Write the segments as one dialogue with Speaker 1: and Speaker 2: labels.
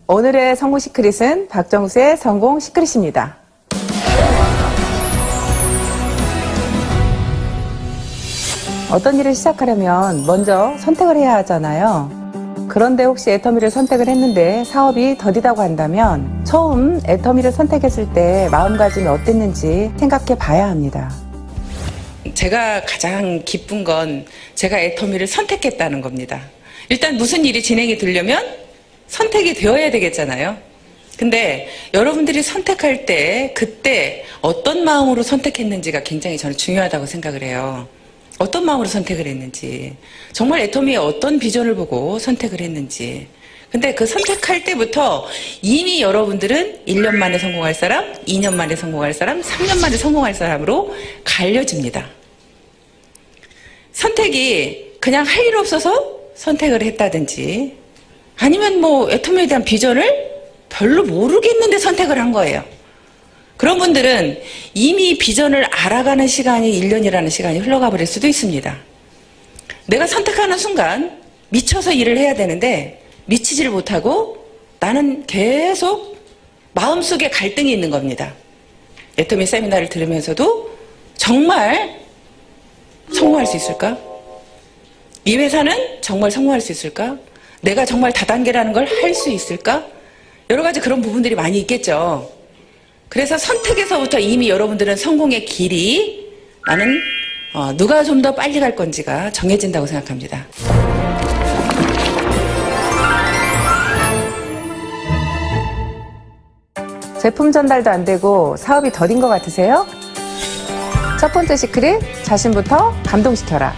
Speaker 1: 오늘의 성공 시크릿은 박정수의 성공 시크릿입니다. 어떤 일을 시작하려면 먼저 선택을 해야 하잖아요. 그런데 혹시 애터미를 선택을 했는데 사업이 더디다고 한다면 처음 애터미를 선택했을 때 마음가짐이 어땠는지 생각해 봐야 합니다.
Speaker 2: 제가 가장 기쁜 건 제가 애터미를 선택했다는 겁니다. 일단 무슨 일이 진행이 되려면 선택이 되어야 되겠잖아요. 근데 여러분들이 선택할 때 그때 어떤 마음으로 선택했는지가 굉장히 저는 중요하다고 생각을 해요. 어떤 마음으로 선택을 했는지, 정말 애터미의 어떤 비전을 보고 선택을 했는지. 근데 그 선택할 때부터 이미 여러분들은 1년 만에 성공할 사람, 2년 만에 성공할 사람, 3년 만에 성공할 사람으로 갈려집니다. 선택이 그냥 할 일 없어서 선택을 했다든지 아니면 뭐 애터미에 대한 비전을 별로 모르겠는데 선택을 한 거예요. 그런 분들은 이미 비전을 알아가는 시간이 1년이라는 시간이 흘러가 버릴 수도 있습니다. 내가 선택하는 순간 미쳐서 일을 해야 되는데 미치지를 못하고 나는 계속 마음속에 갈등이 있는 겁니다. 애터미 세미나를 들으면서도 정말 성공할 수 있을까? 이 회사는 정말 성공할 수 있을까? 내가 정말 다단계라는 걸 할 수 있을까? 여러 가지 그런 부분들이 많이 있겠죠. 그래서 선택에서부터 이미 여러분들은 성공의 길이 나는 누가 좀 더 빨리 갈 건지가 정해진다고 생각합니다.
Speaker 1: 제품 전달도 안 되고 사업이 더딘 것 같으세요? 첫 번째 시크릿, 자신부터 감동시켜라.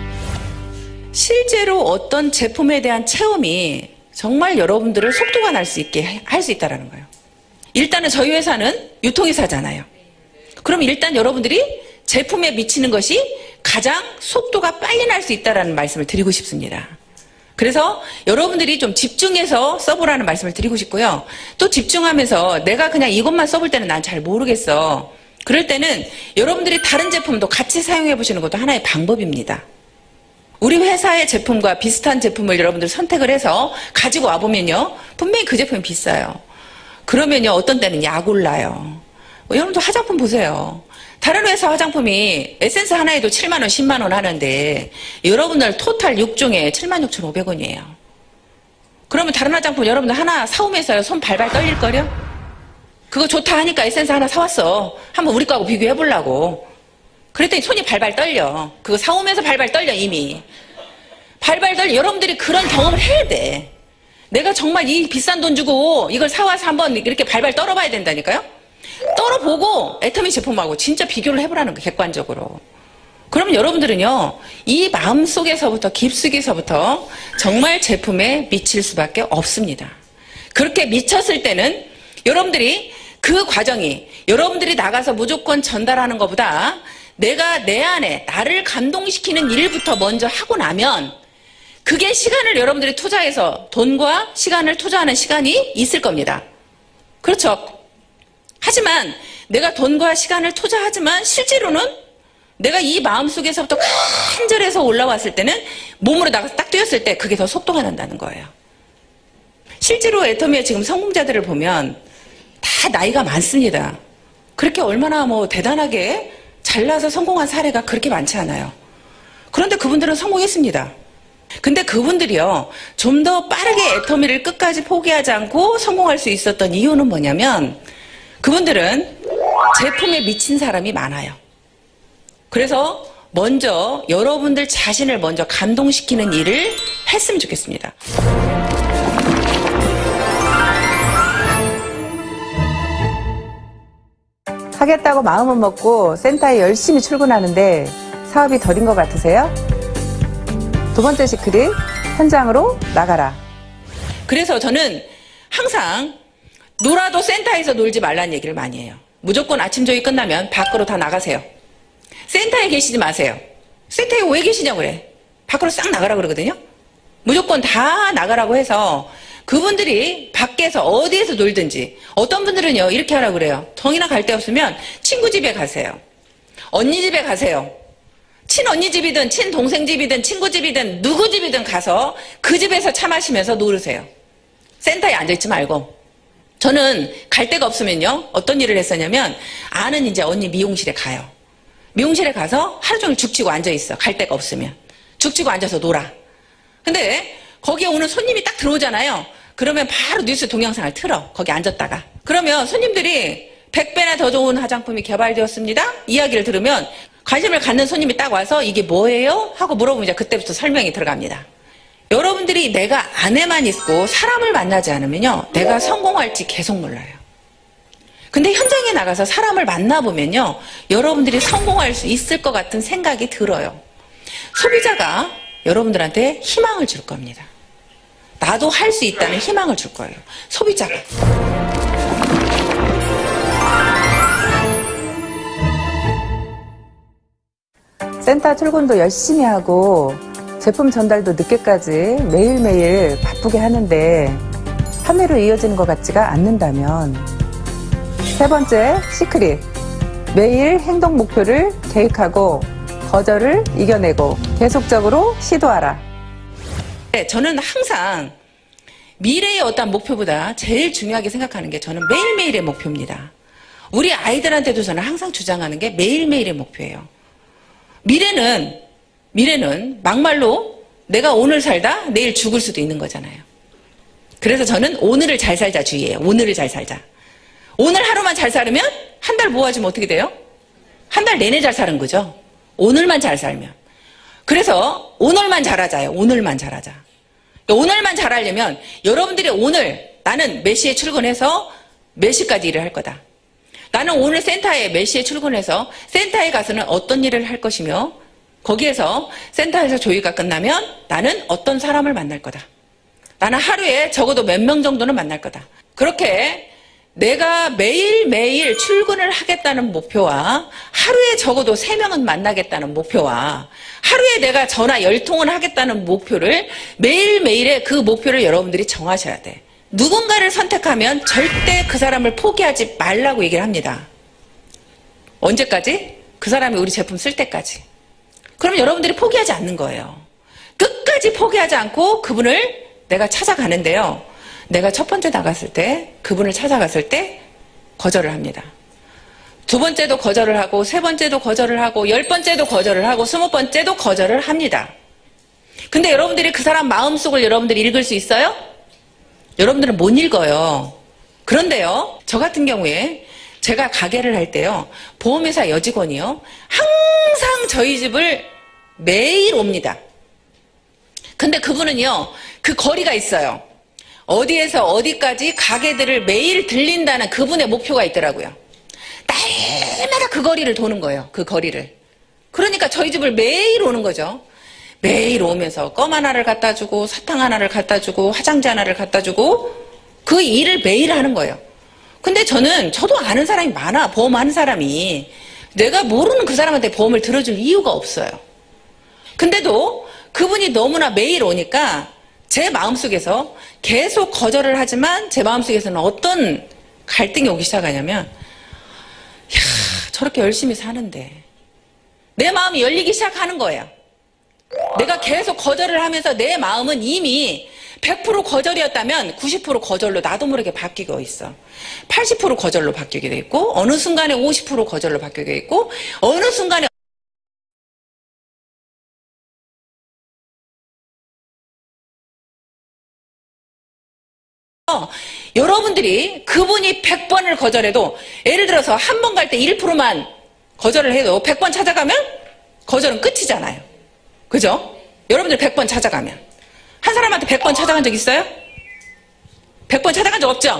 Speaker 2: 실제로 어떤 제품에 대한 체험이 정말 여러분들을 속도가 날 수 있게 할 수 있다는 거예요. 일단은 저희 회사는 유통회사잖아요. 그럼 일단 여러분들이 제품에 미치는 것이 가장 속도가 빨리 날 수 있다는 말씀을 드리고 싶습니다. 그래서 여러분들이 좀 집중해서 써보라는 말씀을 드리고 싶고요. 또 집중하면서 내가 그냥 이것만 써볼 때는 난 잘 모르겠어. 그럴 때는 여러분들이 다른 제품도 같이 사용해 보시는 것도 하나의 방법입니다. 우리 회사의 제품과 비슷한 제품을 여러분들 선택을 해서 가지고 와보면요. 분명히 그 제품이 비싸요. 그러면요. 어떤 때는 약 올라요. 여러분도 화장품 보세요. 다른 회사 화장품이 에센스 하나에도 7만 원, 10만 원 하는데 여러분들 토탈 6종에 76,500원이에요. 그러면 다른 화장품 여러분들 하나 사오면서 손 발발 떨릴걸요? 그거 좋다 하니까 에센스 하나 사왔어. 한번 우리 거하고 비교해보려고. 그랬더니 손이 발발 떨려. 그거 사오면서 발발 떨려 이미. 발발 떨려. 여러분들이 그런 경험을 해야 돼. 내가 정말 이 비싼 돈 주고 이걸 사와서 한번 이렇게 발발 떨어봐야 된다니까요. 떨어보고 애터미 제품하고 진짜 비교를 해보라는 거 객관적으로. 그러면 여러분들은요. 이 마음속에서부터 깊숙이서부터 정말 제품에 미칠 수밖에 없습니다. 그렇게 미쳤을 때는 여러분들이 그 과정이 여러분들이 나가서 무조건 전달하는 것보다 내가 내 안에 나를 감동시키는 일부터 먼저 하고 나면 그게 시간을 여러분들이 투자해서 돈과 시간을 투자하는 시간이 있을 겁니다. 그렇죠. 하지만 내가 돈과 시간을 투자하지만 실제로는 내가 이 마음속에서부터 간절해서 올라왔을 때는 몸으로 나가서 딱 뛰었을 때 그게 더 속도가 난다는 거예요. 실제로 애터미의 지금 성공자들을 보면 다 나이가 많습니다. 그렇게 얼마나 뭐 대단하게 잘나서 성공한 사례가 그렇게 많지 않아요. 그런데 그분들은 성공했습니다. 근데 그분들이요, 좀 더 빠르게 애터미를 끝까지 포기하지 않고 성공할 수 있었던 이유는 뭐냐면 그분들은 제품에 미친 사람이 많아요. 그래서 먼저 여러분들 자신을 먼저 감동시키는 일을 했으면 좋겠습니다.
Speaker 1: 하겠다고 마음은 먹고 센터에 열심히 출근하는데 사업이 더딘 것 같으세요? 두 번째 시크릿, 현장으로 나가라.
Speaker 2: 그래서 저는 항상 놀아도 센터에서 놀지 말라는 얘기를 많이 해요. 무조건 아침 조회 끝나면 밖으로 다 나가세요. 센터에 계시지 마세요. 센터에 왜 계시냐고 그래. 밖으로 싹 나가라 그러거든요. 무조건 다 나가라고 해서 그분들이 밖에서 어디에서 놀든지 어떤 분들은요 이렇게 하라고 그래요. 정이나 갈 데 없으면 친구 집에 가세요. 언니 집에 가세요. 친언니 집이든 친동생 집이든 친구 집이든 누구 집이든 가서 그 집에서 차 마시면서 놀으세요. 센터에 앉아있지 말고. 저는 갈 데가 없으면요. 어떤 일을 했었냐면 아는 이제 언니 미용실에 가요. 미용실에 가서 하루 종일 죽치고 앉아있어. 갈 데가 없으면. 죽치고 앉아서 놀아. 근데 거기에 오는 손님이 딱 들어오잖아요. 그러면 바로 뉴스 동영상을 틀어. 거기 앉았다가. 그러면 손님들이 100배나 더 좋은 화장품이 개발되었습니다. 이야기를 들으면 관심을 갖는 손님이 딱 와서 이게 뭐예요? 하고 물어보면 이제 그때부터 설명이 들어갑니다. 여러분들이 내가 안에만 있고 사람을 만나지 않으면요. 내가 성공할지 계속 몰라요. 근데 현장에 나가서 사람을 만나보면요. 여러분들이 성공할 수 있을 것 같은 생각이 들어요. 소비자가 여러분들한테 희망을 줄 겁니다. 나도 할 수 있다는 희망을 줄 거예요. 소비자가.
Speaker 1: 센터 출근도 열심히 하고 제품 전달도 늦게까지 매일매일 바쁘게 하는데 판매로 이어지는 것 같지가 않는다면, 세 번째 시크릿, 매일 행동 목표를 계획하고 거절을 이겨내고 계속적으로 시도하라.
Speaker 2: 네, 저는 항상 미래의 어떤 목표보다 제일 중요하게 생각하는 게 저는 매일매일의 목표입니다. 우리 아이들한테도 저는 항상 주장하는 게 매일매일의 목표예요. 미래는 막말로 내가 오늘 살다 내일 죽을 수도 있는 거잖아요. 그래서 저는 오늘을 잘 살자 주의예요. 오늘을 잘 살자. 오늘 하루만 잘 살면 한 달 모아주면 어떻게 돼요? 한 달 내내 잘 사는 거죠. 오늘만 잘 살면. 그래서 오늘만 잘하자요. 오늘만 잘하자. 오늘만 잘하려면 여러분들이 오늘 나는 몇 시에 출근해서 몇 시까지 일을 할 거다. 나는 오늘 센터에 몇 시에 출근해서 센터에 가서는 어떤 일을 할 것이며 거기에서 센터에서 조회가 끝나면 나는 어떤 사람을 만날 거다. 나는 하루에 적어도 몇 명 정도는 만날 거다. 그렇게 내가 매일매일 출근을 하겠다는 목표와 하루에 적어도 3명은 만나겠다는 목표와 하루에 내가 전화 10통을 하겠다는 목표를 매일매일의 그 목표를 여러분들이 정하셔야 돼. 누군가를 선택하면 절대 그 사람을 포기하지 말라고 얘기를 합니다. 언제까지? 그 사람이 우리 제품 쓸 때까지. 그러면 여러분들이 포기하지 않는 거예요. 끝까지 포기하지 않고 그분을 내가 찾아가는데요. 내가 첫 번째 나갔을 때 그분을 찾아갔을 때 거절을 합니다. 두 번째도 거절을 하고 세 번째도 거절을 하고 10번째도 거절을 하고 20번째도 거절을 합니다. 근데 여러분들이 그 사람 마음속을 여러분들이 읽을 수 있어요? 여러분들은 못 읽어요. 그런데요, 저 같은 경우에 제가 가게를 할 때요, 보험회사 여직원이요, 항상 저희 집을 매일 옵니다. 근데 그분은요, 그 거리가 있어요. 어디에서 어디까지 가게들을 매일 들린다는 그분의 목표가 있더라고요. 날마다 그 거리를 도는 거예요. 그 거리를. 그러니까 저희 집을 매일 오는 거죠. 매일 오면서 껌 하나를 갖다 주고 사탕 하나를 갖다 주고 화장지 하나를 갖다 주고 그 일을 매일 하는 거예요. 근데 저도 아는 사람이 많아. 보험하는 사람이. 내가 모르는 그 사람한테 보험을 들어줄 이유가 없어요. 근데도 그분이 너무나 매일 오니까 제 마음속에서 계속 거절을 하지만 제 마음속에서는 어떤 갈등이 오기 시작하냐면, 야, 저렇게 열심히 사는데 내 마음이 열리기 시작하는 거예요. 내가 계속 거절을 하면서 내 마음은 이미 100% 거절이었다면 90% 거절로 나도 모르게 바뀌고 있어. 80% 거절로 바뀌게 돼 있고 어느 순간에 50% 거절로 바뀌게 돼 있고 어느 순간에 여러분들이 그분이 100번을 거절해도 예를 들어서 한 번 갈 때 1%만 거절을 해도 100번 찾아가면 거절은 끝이잖아요. 그죠? 여러분들 100번 찾아가면 한 사람한테 100번 찾아간 적 있어요? 100번 찾아간 적 없죠?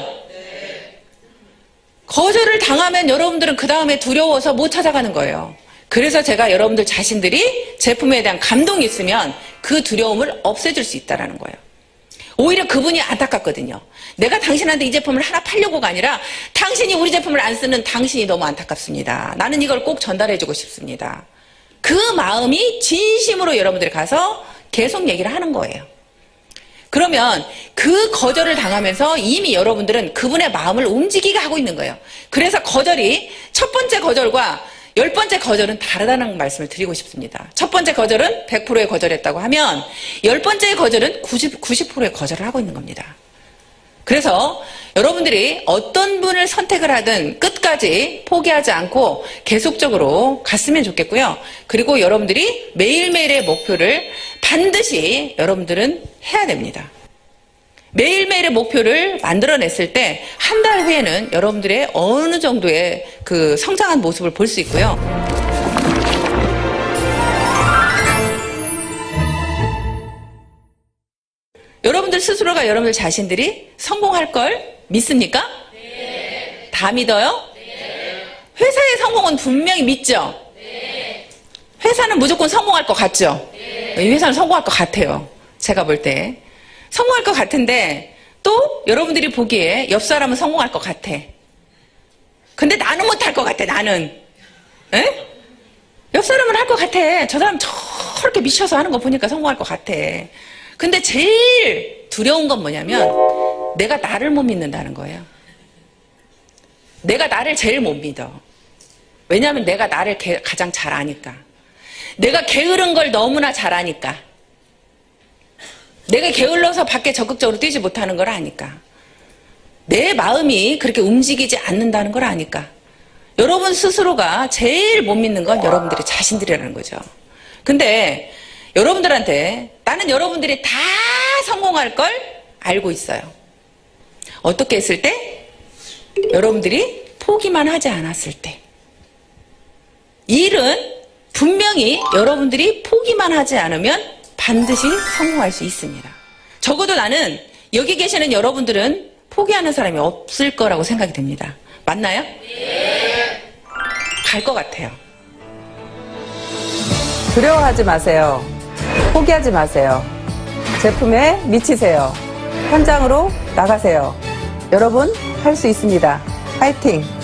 Speaker 2: 거절을 당하면 여러분들은 그 다음에 두려워서 못 찾아가는 거예요. 그래서 제가 여러분들 자신들이 제품에 대한 감동이 있으면 그 두려움을 없애줄 수 있다는 거예요. 오히려 그분이 안타깝거든요. 내가 당신한테 이 제품을 하나 팔려고가 아니라 당신이 우리 제품을 안 쓰는 당신이 너무 안타깝습니다. 나는 이걸 꼭 전달해주고 싶습니다. 그 마음이 진심으로 여러분들이 가서 계속 얘기를 하는 거예요. 그러면 그 거절을 당하면서 이미 여러분들은 그분의 마음을 움직이게 하고 있는 거예요. 그래서 거절이 첫 번째 거절과 10번째 거절은 다르다는 말씀을 드리고 싶습니다. 첫 번째 거절은 100%의 거절했다고 하면 10번째의 거절은 90%의 거절을 하고 있는 겁니다. 그래서 여러분들이 어떤 분을 선택을 하든 끝까지 포기하지 않고 계속적으로 갔으면 좋겠고요. 그리고 여러분들이 매일매일의 목표를 반드시 여러분들은 해야 됩니다. 매일매일의 목표를 만들어냈을 때 한 달 후에는 여러분들의 어느 정도의 그 성장한 모습을 볼 수 있고요. 여러분들 스스로가 여러분들 자신들이 성공할 걸 믿습니까? 네. 다 믿어요? 네. 회사의 성공은 분명히 믿죠? 네. 회사는 무조건 성공할 것 같죠? 네. 이 회사는 성공할 것 같아요. 제가 볼 때. 성공할 것 같은데 또 여러분들이 보기에 옆 사람은 성공할 것 같아. 근데 나는 못할 것 같아, 나는. 에? 옆 사람은 할 것 같아. 저 사람 저렇게 미쳐서 하는 거 보니까 성공할 것 같아. 근데 제일 두려운 건 뭐냐면 내가 나를 못 믿는다는 거예요. 내가 나를 제일 못 믿어. 왜냐하면 내가 나를 가장 잘 아니까. 내가 게으른 걸 너무나 잘 아니까. 내가 게을러서 밖에 적극적으로 뛰지 못하는 걸 아니까. 내 마음이 그렇게 움직이지 않는다는 걸 아니까. 여러분 스스로가 제일 못 믿는 건 여러분들의 자신들이라는 거죠. 근데 여러분들한테 나는 여러분들이 다 성공할 걸 알고 있어요. 어떻게 했을 때? 여러분들이 포기만 하지 않았을 때. 일은 분명히 여러분들이 포기만 하지 않으면 반드시 성공할 수 있습니다. 적어도 나는 여기 계시는 여러분들은 포기하는 사람이 없을 거라고 생각이 됩니다. 맞나요? 네. 갈 것 같아요.
Speaker 1: 두려워하지 마세요. 포기하지 마세요. 제품에 미치세요. 현장으로 나가세요. 여러분, 할 수 있습니다. 파이팅!